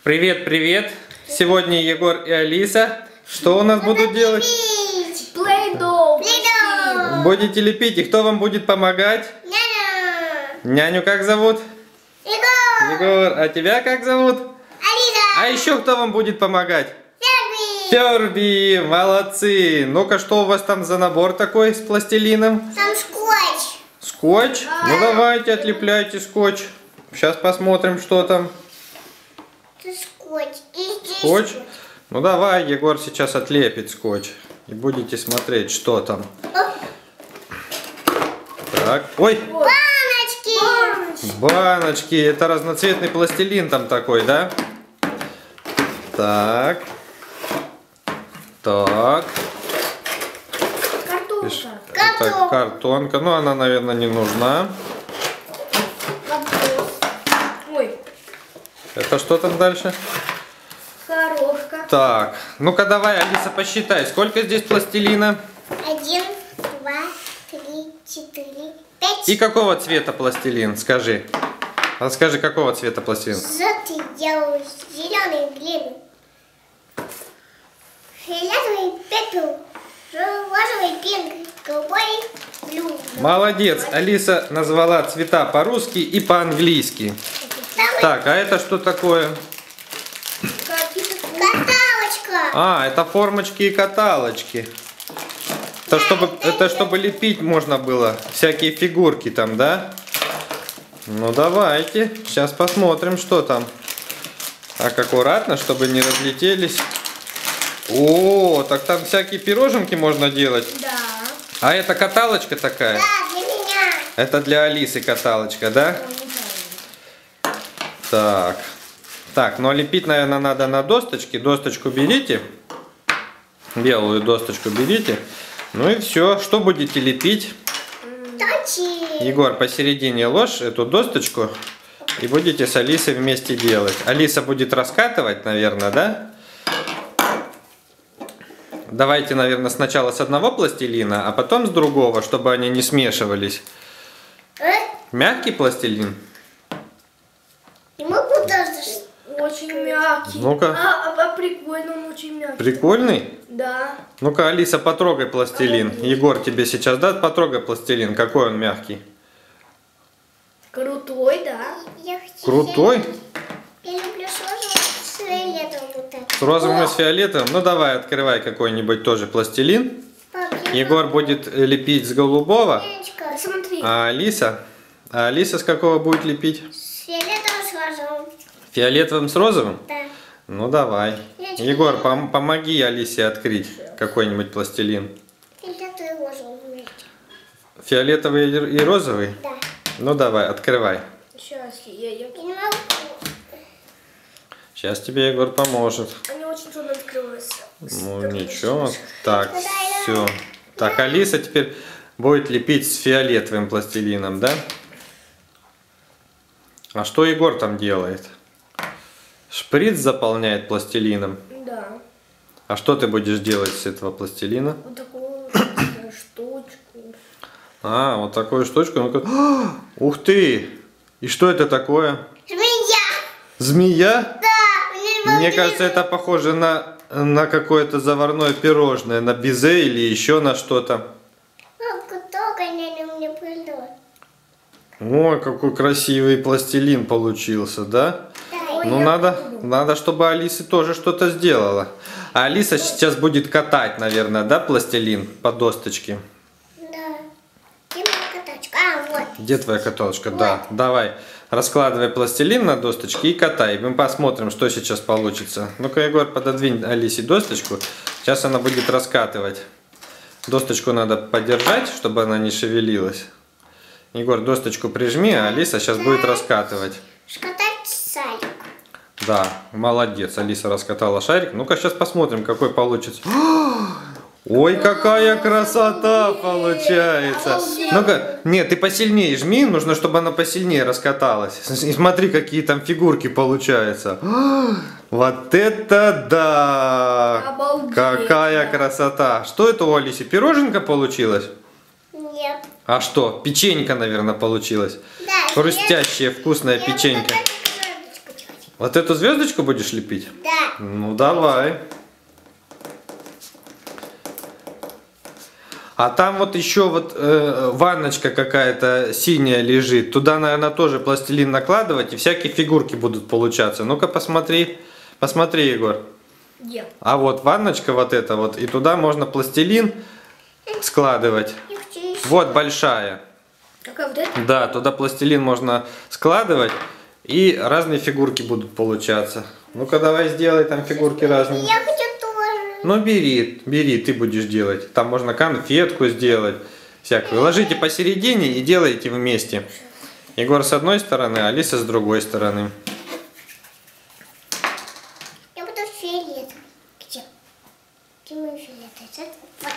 Привет, привет! Сегодня Егор и Алиса. Что у нас будут делать? Плей-доу. Будете лепить. И кто вам будет помогать? Няня. Няню как зовут? Егор. Егор. А тебя как зовут? Алиса. А еще кто вам будет помогать? Ферби. Ферби. Молодцы. Ну-ка, что у вас там за набор такой с пластилином? Там скотч. Скотч? Ну давайте, отлепляйте скотч. Сейчас посмотрим, что там. Это скотч. И здесь Скотч? Ну давай, Егор сейчас отлепит скотч. И будете смотреть, что там. Так, ой! Баночки. Баночки. Это разноцветный пластилин там такой, да? Так. Так. Картошка. Это картонка. Ну, она, наверное, не нужна. Ой. Это что там дальше? Коробка. Так. Ну-ка, давай, Алиса, посчитай. Сколько здесь пластилина? 1, 2, 3, 4, 5. И какого цвета пластилин? Скажи. Расскажи, какого цвета пластилин? Желтый, белый, зеленый, белый. Фиолетовый, пепел. Розовый, пинк, голубой, блю. Молодец. Алиса назвала цвета по-русски и по-английски. Так, а это что такое? Каталочка. А, это формочки и каталочки. Это чтобы лепить можно было. Всякие фигурки там, да? Ну давайте. Сейчас посмотрим, что там. Так, аккуратно, чтобы не разлетелись. О, так там всякие пироженки можно делать. Да. А это каталочка такая? Да, для меня. Это для Алисы каталочка, да? Так. Так, ну лепить, наверное, надо на досточке. Досточку берите. Белую досточку берите. Ну и все. Что будете лепить? Точи. Егор, посередине ложь эту досточку. И будете с Алисой вместе делать. Алиса будет раскатывать, наверное, да? Давайте, наверное, сначала с одного пластилина, а потом с другого, чтобы они не смешивались. Мягкий пластилин? Не могу даже. Очень мягкий. Ну-ка. А прикольно, он очень мягкий. Прикольный? Да. Ну-ка, Алиса, потрогай пластилин. Егор тебе сейчас даст, потрогай пластилин. Какой он мягкий. Крутой, да. Я хочу Крутой? Я люблю с фиолетовым вот так. С розовым и с фиолетовым? Ну давай, открывай какой-нибудь тоже пластилин. Егор будет лепить с голубого, Смотри. а Алиса с какого будет лепить? С фиолетовым с розовым. Фиолетовым с розовым? Да. Ну давай. Егор, помоги Алисе открыть какой-нибудь пластилин. Фиолетовый и розовый вместе. Фиолетовый и розовый? Да. Ну давай, открывай. Сейчас Я не могу. Сейчас тебе Егор поможет. Они очень трудно открываются. Ну ничего. Так, все. Так, Алиса теперь будет лепить с фиолетовым пластилином, да? А что Егор там делает? Шприц заполняет пластилином. Да. А что ты будешь делать с этого пластилина? Вот такую штучку. А, вот такую штучку. Ну-ка. Ух ты! И что это такое? Змея. Змея? Да. Мне кажется, это похоже на какое-то заварное пирожное, на безе или еще на что-то. Только няня мне придет. Ой, какой красивый пластилин получился, да? Да. Ну надо, чтобы Алиса тоже что-то сделала. А Алиса сейчас будет катать, наверное, да, пластилин по досточке? Да. Где моя катачка? А, вот. Где твоя каталочка? Да, давай. Раскладывай пластилин на досточке и катай. Мы посмотрим, что сейчас получится. Ну-ка, Егор, пододвинь Алисе досточку. Сейчас она будет раскатывать. Досточку надо подержать, чтобы она не шевелилась. Егор, досточку прижми, а Алиса сейчас будет раскатывать. Шкатать садик. Да, молодец. Алиса раскатала шарик. Ну-ка, сейчас посмотрим, какой получится. Ой, какая красота получается. Ну-ка, нет, ты посильнее жми, нужно, чтобы она посильнее раскаталась. И смотри, какие там фигурки получаются. Вот это да! Обалдеть. Какая красота. Что это у Алисы? Пироженка получилась? Нет. А что? Печенька, наверное, получилась. Да. Хрустящая, вкусная печенька. Вот эту звездочку будешь лепить? Да. Ну давай. А там вот еще вот ванночка какая-то синяя лежит. Туда, наверное, тоже пластилин накладывать, и всякие фигурки будут получаться. Ну-ка посмотри. Посмотри, Егор. Где? А вот ванночка вот эта вот, и туда можно пластилин складывать. Я хочу еще. Вот большая. Какая вот эта? Да, туда пластилин можно складывать, и разные фигурки будут получаться. Ну-ка давай сделай там фигурки разные. Я хочу тоже. Ну бери, бери, ты будешь делать. Там можно конфетку сделать, всякую. Ложите посередине и делайте вместе. Егор с одной стороны, а Алиса с другой стороны. Я буду фиолетовый. Где? Где мой фиолетовый? Вот.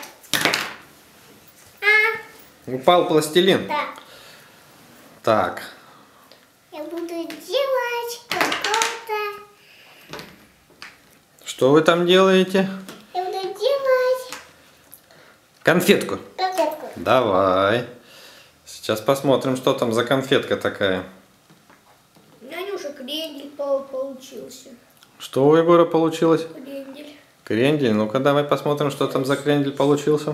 А, Упал пластилин. да. Так, Я буду делать какого-то. что вы там делаете? Я буду делать Конфетку. конфетку. Давай. Сейчас посмотрим, что там за конфетка такая. У меня уже крендель получился. Что у Егора получилось? Крендель. Крендель. Ну-ка давай посмотрим, что там за крендель получился.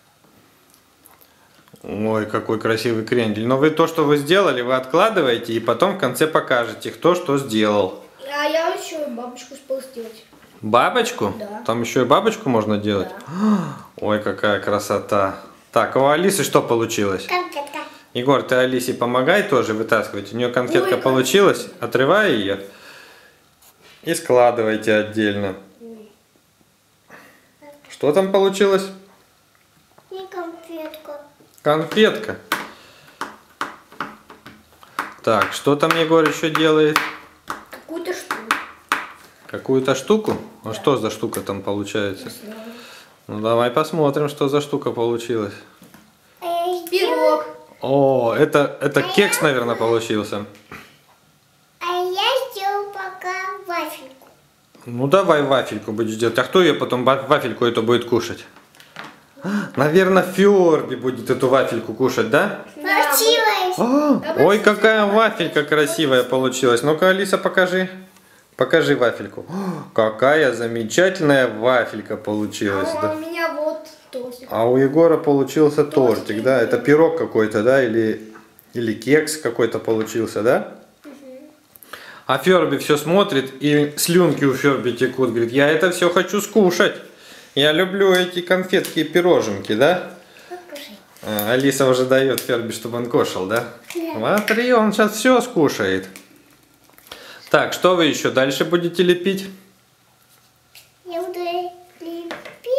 Ой, какой красивый крендель. Но вы то, что вы сделали, вы откладываете и потом в конце покажете, кто что сделал. А я еще бабочку успел сделать. Бабочку? Да. Там еще и бабочку можно делать? Ой, какая красота. Так, а у Алисы что получилось? Конфетка. Егор, ты Алисе помогай тоже вытаскивать. У нее конфетка Ой, получилась. Отрывай ее и складывайте отдельно. Что там получилось? Не конфетка. Конфетка. Так, что там Егор еще делает? Какую-то штуку. Какую-то штуку? А что за штука там получается? Ну давай посмотрим, что за штука получилась. А я сделаю, Пирог. О, это кекс, наверное, получился. а я сделаю пока вафельку. Ну давай вафельку будешь делать. А кто ее потом вафельку эту будет кушать? Наверное, Фёрби будет эту вафельку кушать, да? Получилось. Ой, какая вафелька красивая получилась. Ну-ка, Алиса, покажи. Покажи вафельку. Какая замечательная вафелька получилась. А Да. у меня вот тортик. А у Егора получился тортик, да? Это пирог какой-то, да? Или кекс какой-то получился, да? А Фёрби все смотрит, и слюнки у Фёрби текут. Говорит, я это все хочу скушать. Я люблю эти конфетки и пироженки, да? Покушай. Алиса уже дает Фёрби, чтобы он кушал, да? Да. Смотри, он сейчас все скушает. Так, что вы еще дальше будете лепить? Я буду лепить.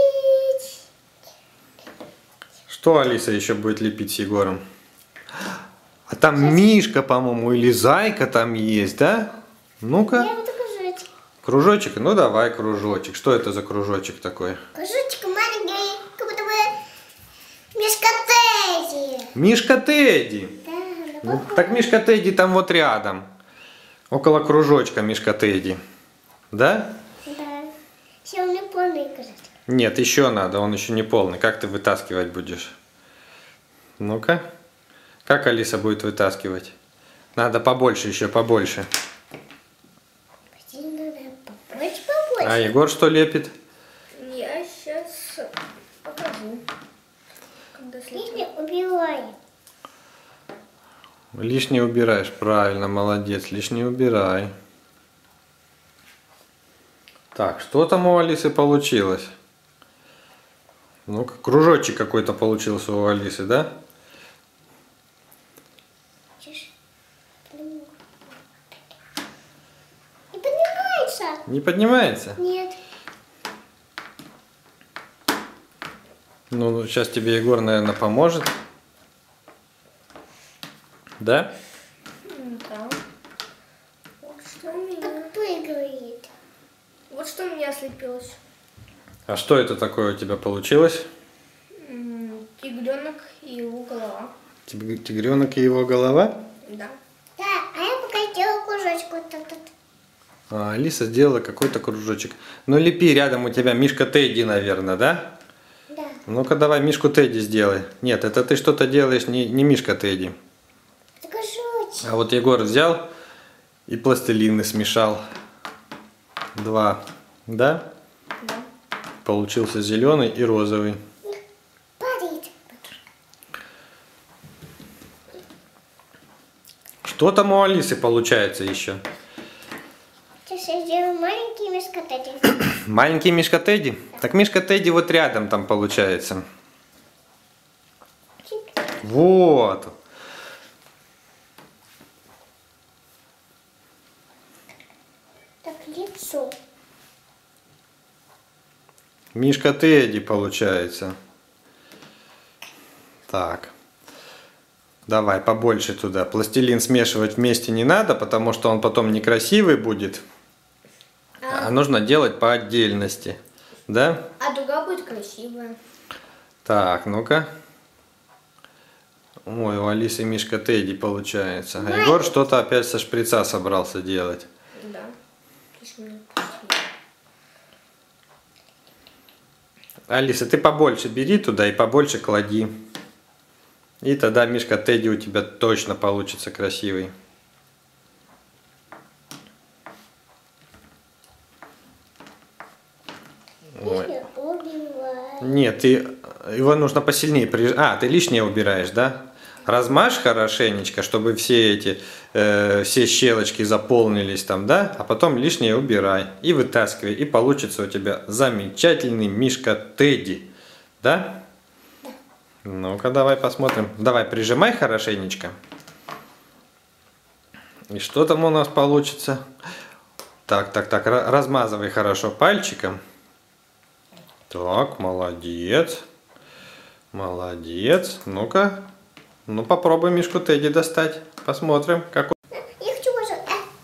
Что Алиса еще будет лепить с Егором? А там Мишка, по-моему, или Зайка там есть, да? Ну-ка. Я буду кружочек. Кружочек? Ну давай кружочек. Что это за кружочек такой? Кружочек маленький, как будто бы мишка Тедди. Мишка Тедди. Да, Ну, так Мишка Тедди там вот рядом. Около кружочка Мишка Тедди. Да? да. Все, у меня полный кружочек. Нет, еще надо, он еще не полный. Как ты вытаскивать будешь? Ну-ка. Как Алиса будет вытаскивать? Надо побольше, еще побольше. Почти надо побольше, побольше. А Егор что лепит? Я сейчас покажу. Когда слепим. Лишнее убиваем. Лишнее убираешь, правильно, молодец, лишнее убирай. Так, что там у Алисы получилось? Ну-ка, кружочек какой-то получился у Алисы, да? Тише. Не поднимается. Не поднимается? Нет. Ну, сейчас тебе Егор, наверное, поможет. Да? Да. Вот что у меня. Подпрыгивает. Вот что у меня слепилось. А что это такое у тебя получилось? Тигренок и его голова. Тигренок и его голова? Да. Да, а я пока делаю кружочек вот тут. А Алиса сделала какой-то кружочек. Ну, лепи рядом у тебя Мишка Тедди, наверное, да? Да. Ну-ка, давай Мишку Тедди сделай. Нет, это ты что-то делаешь не Мишка Тедди. Это кружочек. А вот Егор взял И пластилины смешал. 2, да? Да. Получился зеленый и розовый. Падает. Что там у Алисы получается еще? Сейчас я сделаю маленький мишка Тедди. Маленький Мишка Тедди? Так Мишка Тедди вот рядом там получается. Вот. Так, лицо. Мишка Тедди получается. Так. Давай побольше туда. Пластилин смешивать вместе не надо, потому что он потом некрасивый будет. А нужно делать по отдельности. Да? А дуга будет красивая. Так, ну-ка. Ой, у Алисы Мишка Тедди получается. А Егор что-то опять со шприца собрался делать. Да. Алиса, ты побольше бери туда и побольше клади. И тогда Мишка Тедди у тебя точно получится красивый. Ой. Я убиваю. Нет, его нужно посильнее прижать. А, ты лишнее убираешь, да? Размажь хорошенечко, чтобы все эти все щелочки заполнились там, да? А потом лишнее убирай и вытаскивай. И получится у тебя замечательный Мишка Тедди. Да? Ну-ка, давай посмотрим. Давай, прижимай хорошенечко. И что там у нас получится? Так, размазывай хорошо пальчиком. Так, молодец. Молодец. Ну-ка. Ну, попробуй Мишку Тедди достать. Посмотрим, как он. Я хочу уже.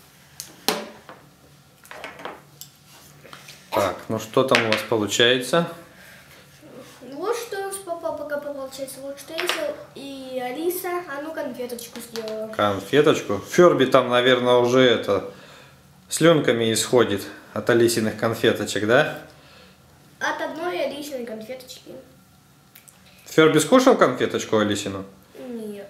Так, ну что там у вас получается? Вот что у нас пока получается. Вот что если и Алиса, а ну конфеточку сделала. Конфеточку. Ферби там, наверное, уже это слюнками исходит от Алисиных конфеточек, да? От одной Алисиной конфеточки. Ферби скушал конфеточку Алисину? Нет.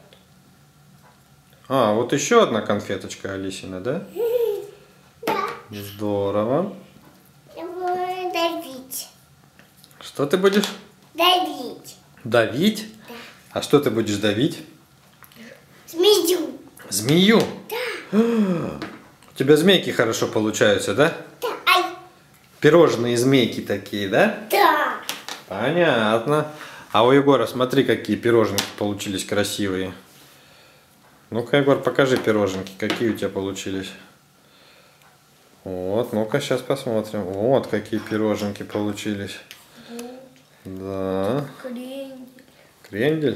А, вот еще одна конфеточка Алисина, да? Да. Здорово. Я буду давить. Что ты будешь? Давить. Давить? Да. А что ты будешь давить? Змею. Змею? Да. У тебя змейки хорошо получаются, да? Да. Ай. Пирожные змейки такие, да? Да. Понятно. А у Егора смотри, какие пироженки получились красивые. Ну-ка, Егор, покажи пироженки, какие у тебя получились. Вот, ну-ка, сейчас посмотрим. Вот какие пироженки получились. Да. Крендель. Крендель.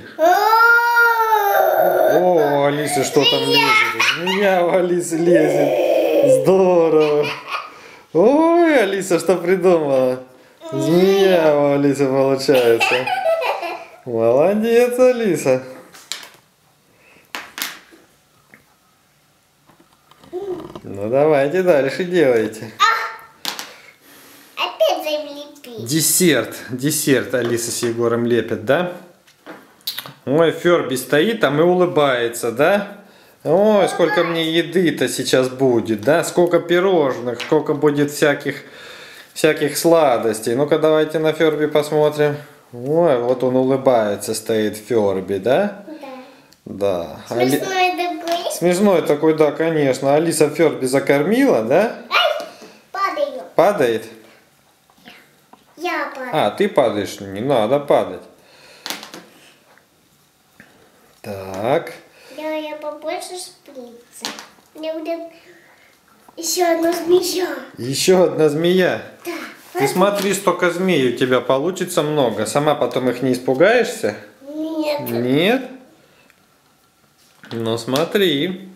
О, Алиса, что там лезет? Змея у Алисы лезет. Здорово. Ой, Алиса, что придумала? Змея у Алисы получается. Молодец, Алиса. Ну, давайте дальше делайте. Опять залепить. Десерт Алиса с Егором лепят, да? Ой, Ферби стоит там и улыбается, да? Ой, сколько мне еды-то сейчас будет, да? Сколько пирожных, сколько будет всяких сладостей. Ну-ка, давайте на Ферби посмотрим. Ой, вот он улыбается, стоит Ферби, да? Да. Да. Смешной такой. Смешной такой, да, конечно. Алиса Ферби закормила, да? Ай, падаю. Падает? Я падаю. А, ты падаешь, не надо падать. Так. Я побольше шприца. Мне будет еще одна змея. Еще одна змея. Да. Ты смотри, столько змей у тебя получится много. Сама потом их не испугаешься? Нет. Нет? Ну смотри.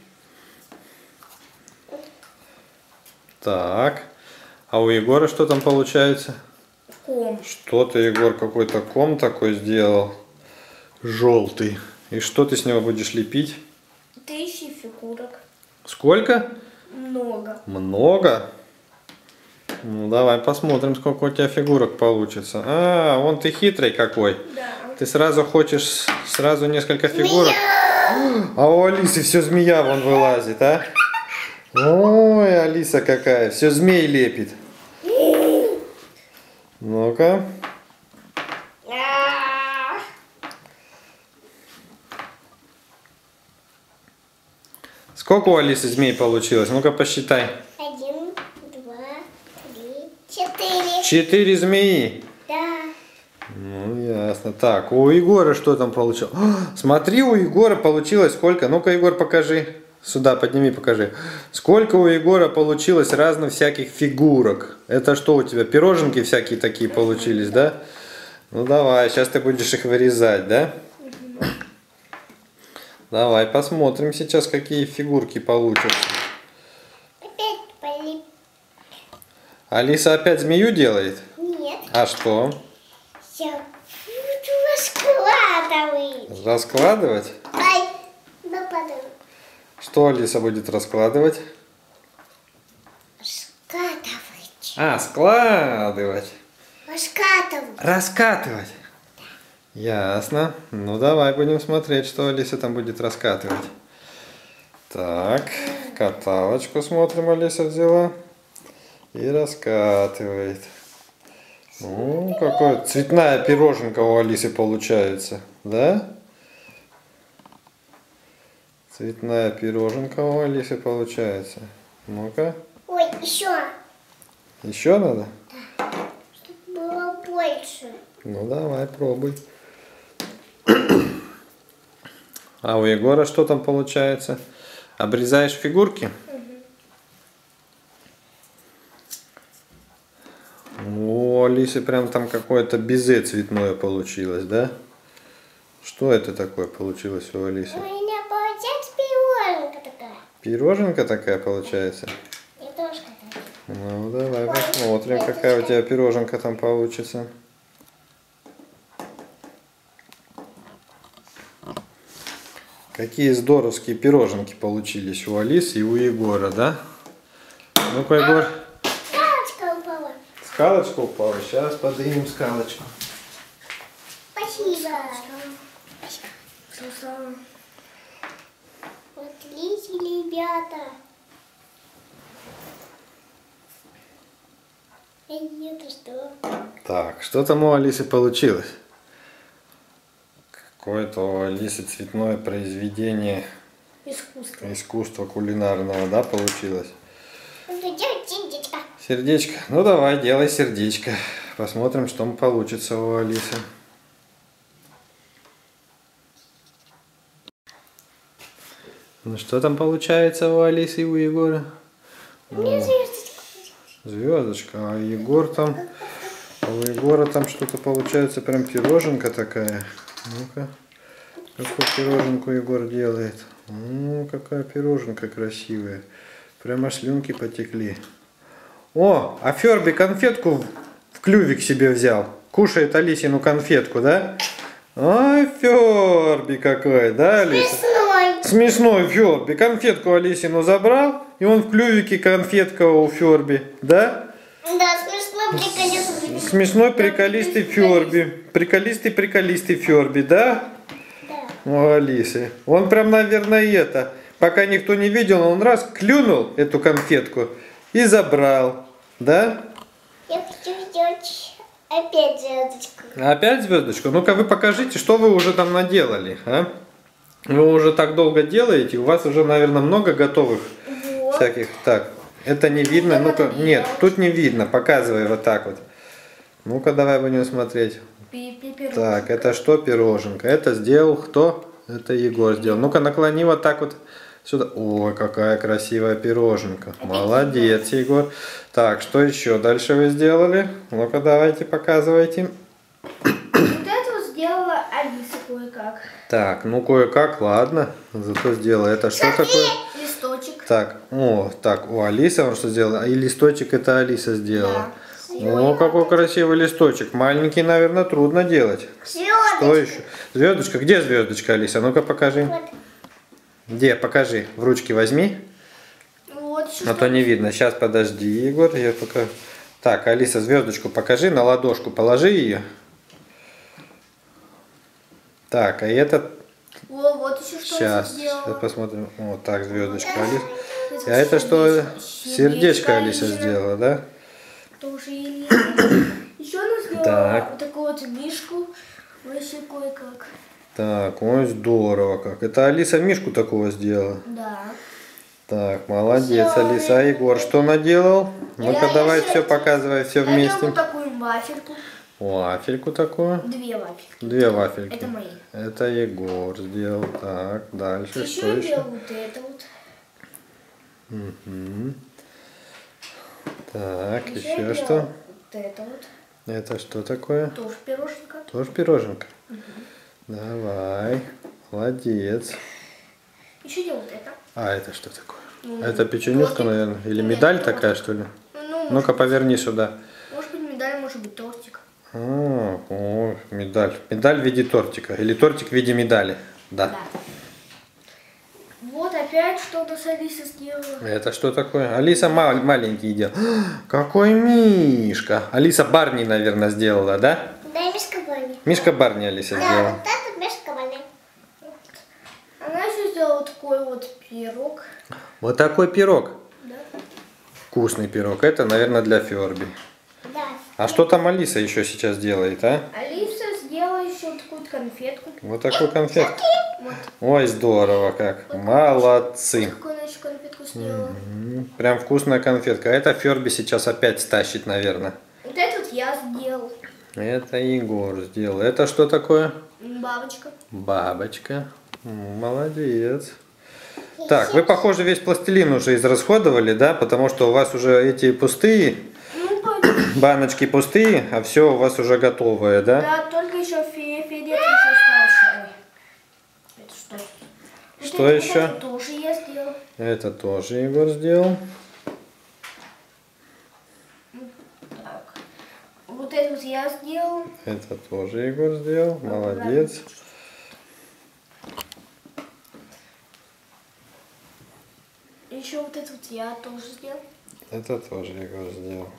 Так. А у Егора что там получается? Ком. Что-то Егор какой-то ком такой сделал. Желтый. И что ты с него будешь лепить? 1000 фигурок. Сколько? Много. Много? Ну давай посмотрим, сколько у тебя фигурок получится. А, вон ты хитрый какой. Да. Ты сразу хочешь несколько фигурок. А у Алисы все змея вон вылазит, а? Ой, Алиса какая, все змей лепит. Ну-ка. Сколько у Алисы змей получилось? Ну-ка посчитай. 1, 2, 3, 4. 4 змеи. Да. Ну, ясно. Так, у Егора что там получилось? Смотри, у Егора получилось сколько? Ну-ка, Егор, покажи. Сюда, подними, покажи. Сколько у Егора получилось разных всяких фигурок? Это что у тебя? Пироженки всякие такие получились, да? Ну, давай, сейчас ты будешь их вырезать, да? Давай посмотрим сейчас, какие фигурки получатся. Опять полип. Алиса опять змею делает? Нет. А что? Я буду раскладывать. Раскладывать? Ай, ну потом. Что Алиса будет раскладывать? Раскатывать. А, складывать. Раскатывать. Раскатывать. Ясно. Ну давай будем смотреть, что Алиса там будет раскатывать. Так, каталочку смотрим, Алиса взяла. И раскатывает. Ну, какая цветная пироженка у Алисы получается, да? Цветная пироженка у Алисы получается. Ну-ка. Ой, еще. Еще надо? Чтобы было больше. Ну давай, пробуй. А у Егора что там получается? Обрезаешь фигурки? У Алисы прям там какое-то безе цветное получилось, да? Что это такое получилось у Алисы? У меня получается пироженка такая. Пироженка такая получается? И тоже такая. Ну давай посмотрим, какая у тебя пироженка там получится. Какие здоровские пироженки получились у Алисы и у Егора, да? Ну-ка, Егор. Галочка упала. Скалочка упала. Сейчас поднимем скалочку. Спасибо. Спасибо. Вот видите, ребята. Это что? Так, что там у Алисы получилось? Какое-то у Алисы цветное произведение искусства кулинарного, да, получилось? Надо делать сердечко. Сердечко. Ну давай, делай сердечко. Посмотрим, что получится у Алисы. Ну что там получается у Алисы и у Егора? У меня звездочка. Звездочка. А Егор там... А у Егора там что-то получается прям пироженка такая. Ну-ка. Какую пироженку Егор делает? Какая пироженка красивая. Прямо слюнки потекли. О, а Ферби конфетку в клювик себе взял. Кушает Алисину конфетку, да? Ой, Ферби какой, да, Алиса? Смешной. Смешной Ферби. Конфетку Алисину забрал, и он в клювике конфетка у Ферби, да? Да, смешной приколистый. Смешной приколистый Ферби. Приколистый Ферби, да? Да. У Алисы. Он прям, наверное, пока никто не видел, он раз клюнул эту конфетку и забрал, да? Я хочу сделать опять звездочку. Опять звездочку? Ну-ка вы покажите, что вы уже там наделали, а? Вы уже так долго делаете, у вас уже, наверное, много готовых всяких. Так, это не видно, ну-ка, нет, тут не видно, показывай вот так вот. Ну-ка, давай будем смотреть. Так, это что пироженка? Это сделал кто? Это Егор сделал. Ну-ка, наклони вот так вот сюда. Ой, какая красивая пироженка. Молодец, Егор. Так, что еще дальше вы сделали? Ну-ка, давайте, показывайте. Вот это вот сделала Алиса кое-как. Так, ну кое-как, ладно. Зато сделала. Это что такое? Листочек. Так, так, у Алисы он что сделал? И листочек это Алиса сделала. Да. О, какой красивый листочек. Маленький, наверное, трудно делать. Что Звездочка. еще? Звездочка. Где звездочка, Алиса? Ну-ка покажи. Вот. Где? Покажи. В ручки возьми. Вот еще А то не видно. Сейчас подожди, Егор. Я пока... Так, Алиса, звездочку покажи. На ладошку положи ее. Так, а этот... вот еще что Сейчас сделала. посмотрим. Вот так, звездочка, Алиса. А это что? Сердечко Алиса сделала, да? Тоже Елена. Еще она сделала Так. вот такую вот мишку. Вообще кое-как. Так, ой, здорово как. Это Алиса мишку такого сделала. Да. Так, молодец, Алиса. А Егор что наделал? Ну-ка, давай все показывай, все Я делала вместе. вот такую вафельку. Вафельку такую. 2 вафельки. 2 вафельки. Это мои. Это Егор сделал. Так, дальше Еще что я еще? делала вот это вот. Мгм. Так, Еще я еще делала что? вот это вот. Это что такое? Тоже пироженка. Тоже пироженка? Давай, молодец. Еще делала вот это. А это что такое? Ну, Это печенюшка, тортик. наверное? Или Нет, медаль тортик. такая, что ли? Ну, Ну-ка, поверни сюда. может быть медаль, может быть тортик. О, медаль. Медаль в виде тортика. Или тортик в виде медали. Да. Да. Вот опять что-то с Алисой сделала. Это что такое? Алиса маленький делал. Какой Мишка. Алиса Барни, наверное, сделала, да? Да, мишка Барни. Мишка Барни Алиса Да, сделала. вот это мишка Барни. Она еще сделала вот такой вот пирог. Вот такой пирог. Да. Вкусный пирог. Это, наверное, для Ферби. Да. А что там Алиса еще сейчас делает, а? Алиса сделала еще вот такую вот конфетку. Вот такую конфетку. Вот. Ой, здорово как. Молодцы. Какую она еще конфетку сделала. Прям вкусная конфетка. Это Ферби сейчас опять стащит, наверное. Вот это вот я сделал. Это Егор сделал. Это что такое? Бабочка. Бабочка. Молодец. Так, вы, похоже, весь пластилин уже израсходовали, да? Потому что у вас уже эти пустые, Ну, пойдем. баночки пустые, а все у вас уже готовое, да? Да, только еще фиолетовый еще остался. Ой. Это что? Что Вот еще? это тоже я сделал. Это тоже Егор сделал. Так. Вот это вот я сделал. Это тоже Егор сделал. Молодец. Еще вот это вот я тоже сделал. Это тоже Егор сделал.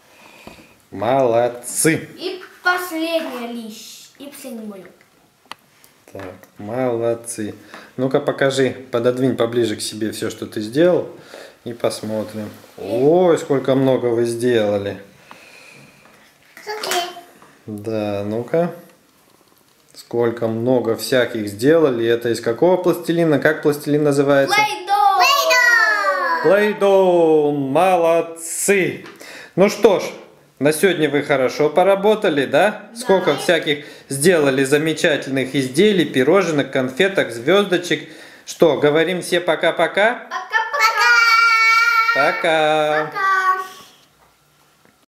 Молодцы. И последняя лищ. И последний мой. Так, молодцы. Ну-ка покажи, пододвинь поближе к себе все, что ты сделал. И посмотрим. Ой, сколько много вы сделали. Смотри. Да, ну-ка. Сколько много всяких сделали. Это из какого пластилина? Как пластилин называется? Play-Doh. Молодцы. Ну что ж, на сегодня вы хорошо поработали, да? Сколько всяких сделали замечательных изделий, пироженок, конфеток, звездочек. Что, говорим все пока-пока? Пока-пока. Пока. Пока.